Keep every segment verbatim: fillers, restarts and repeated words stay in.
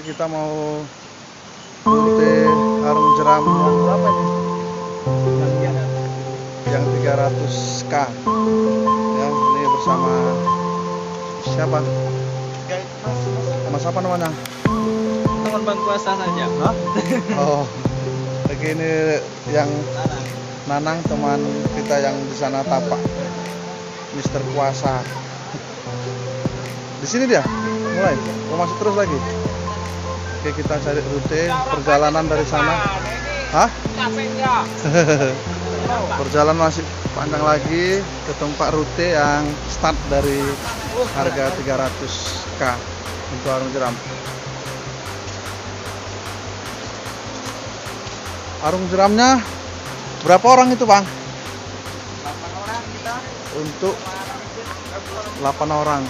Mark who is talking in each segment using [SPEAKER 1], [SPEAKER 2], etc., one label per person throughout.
[SPEAKER 1] kita mau rute Arung Jeram yang berapa ini? Yang tiga ratus K. Ya, ini bersama siapa? Mas apa namanya?
[SPEAKER 2] Teman Bang Kuasa saja.
[SPEAKER 1] Hah? Oh, begini yang Nanang, teman kita yang di sana tapak, Mister Kuasa. Di sini dia mulai, mau masuk terus lagi. Oke, kita cari rute perjalanan dari sana. Hah? Perjalanan masih panjang lagi ke tempat rute yang start dari harga tiga ratus K untuk Arung Jeram. Arung Jeramnya berapa orang itu, Bang?
[SPEAKER 2] delapan orang kita.
[SPEAKER 1] Untuk delapan orang.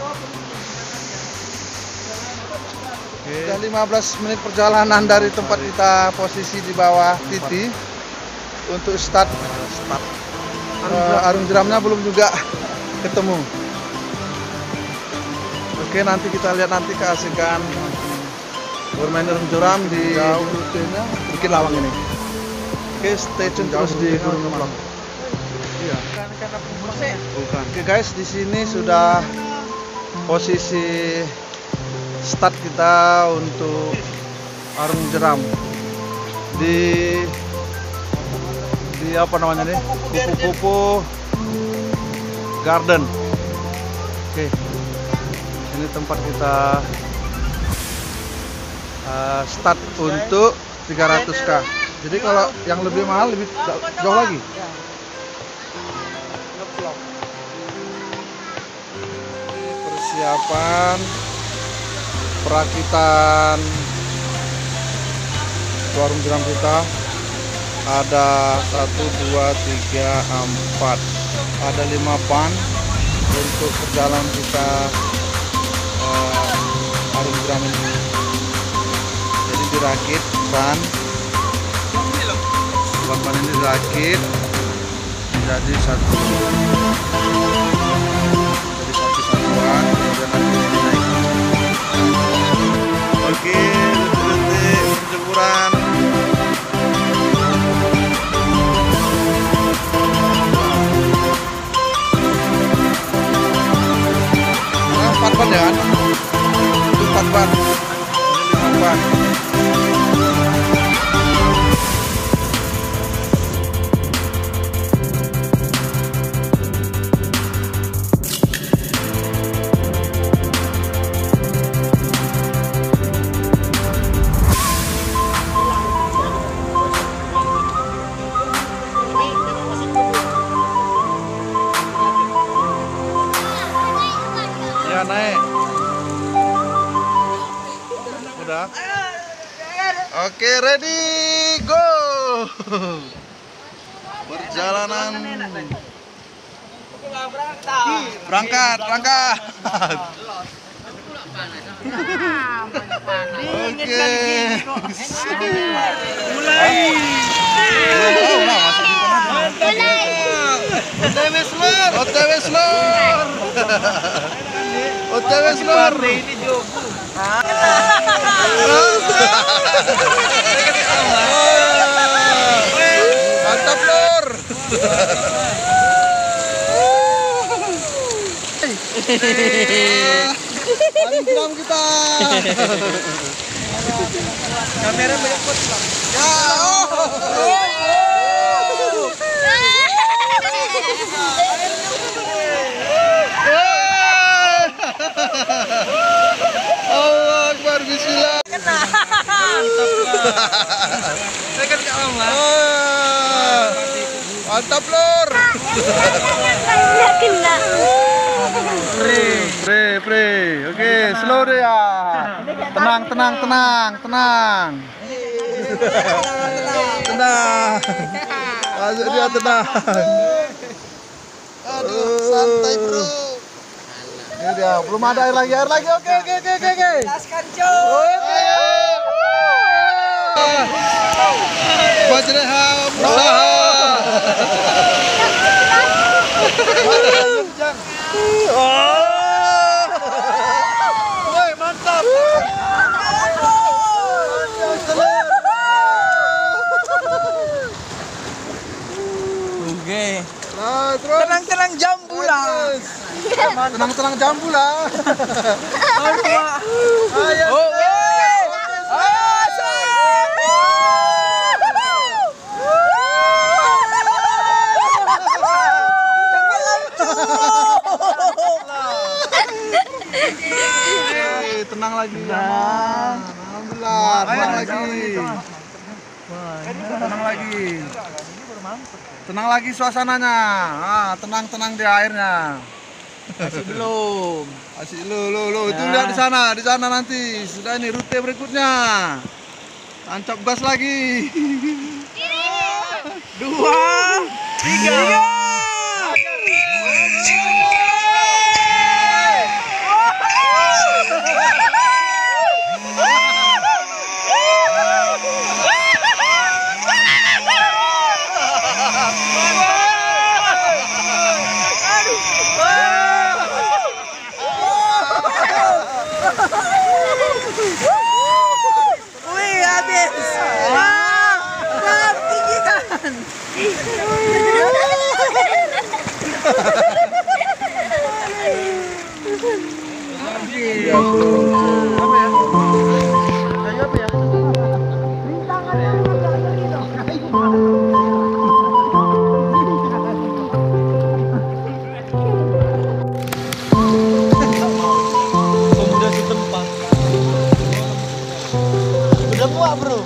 [SPEAKER 1] Sudah lima belas menit perjalanan dari tempat kita posisi di bawah Titi untuk start. start. Uh, Arung Jeramnya belum juga ketemu. Oke, nanti kita lihat nanti keasikan bermain Arung Jeram di rutenya Bukit Lawang ini. Oke, stay tune terus di Gunung Gemblong. Iya. Bukan. Oke guys, di sini sudah posisi start kita untuk Arung Jeram di di apa namanya nih, Kupu-Kupu Garden. Oke, ini tempat kita uh, start untuk tiga ratus K. Jadi kalau yang lebih mahal lebih jauh lagi. Persiapan perakitan Arung Jeram kita ada satu, dua, tiga, empat, ada lima ban untuk perjalanan kita uh, Arung Jeram ini. Jadi dirakit ban, ban ini dirakit jadi satu, jadi satu satuan, kemudian nanti ini naik. Oke, detik-detik penjemuran. Nah, empat ban ya kan? Itu empat ban. Ini lima ban. Ya, naik. Udah. Oke, ready, go. Perjalanan berangkat, berangkat. Oke. Mulai. Oh, nah, masih di tengah. O T W Slor. O T W Slor. O T W Slor. Ini Jobu. Mantap, Lor. Arung Jeram kita. Kamera banyak pot. Ya. Oh. Allah Akbar, bismillah.
[SPEAKER 2] Saya kan kalah lah.
[SPEAKER 1] Mantap, Lor. Pre, pre, pre. Oke, slow deh ya. Tenang, tenang, tenang, tenang. Tenang. Masuk dia tenang. Aduh, santai bro. Ini dia, belum ada air lagi, air lagi. Oke, oke, oke, oke, oke.
[SPEAKER 2] Laskan cuy.
[SPEAKER 1] Oke. Bajreham usaha. Oh. Woi, mantap.
[SPEAKER 2] Tenang-tenang jambu lah.
[SPEAKER 1] Tenang-tenang jambu lah.
[SPEAKER 2] Ayo. Oh,
[SPEAKER 1] Eh, tenang lagi. Tenang. Alhamdulillah, tenang lagi. Tenang lagi. Tenang lagi suasananya. Ah, tenang-tenang di airnya.
[SPEAKER 2] masih belum.
[SPEAKER 1] Asik lo lo lo itu lihat di sana, di sana nanti. Sudah ini rute berikutnya. Tancap gas lagi.
[SPEAKER 2] Dua, tiga. Wih, habis. Wah, wah, tinggi kan. Sudah di tempat. Udah muak, bro.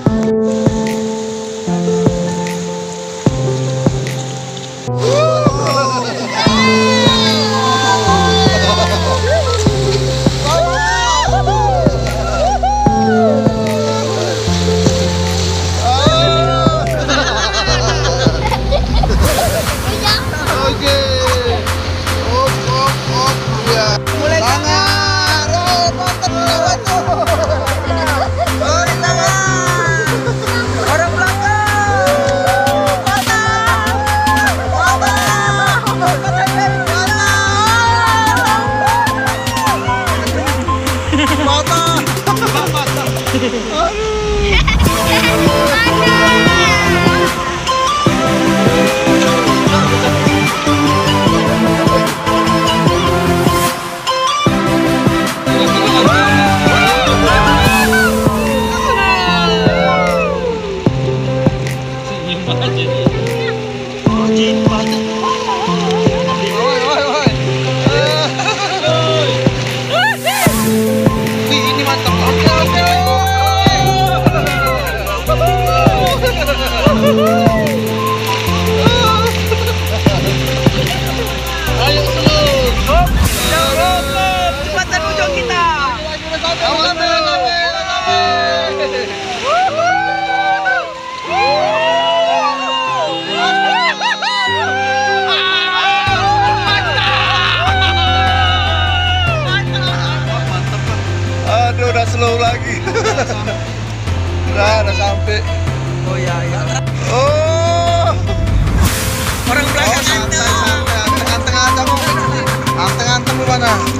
[SPEAKER 1] Aduh, udah slow lagi. Udah, udah sampai.
[SPEAKER 2] Oh ya, ya.
[SPEAKER 1] Oh,
[SPEAKER 2] Orang belakang
[SPEAKER 1] santai, santai. Anteng-anteng aja, anteng-anteng di mana?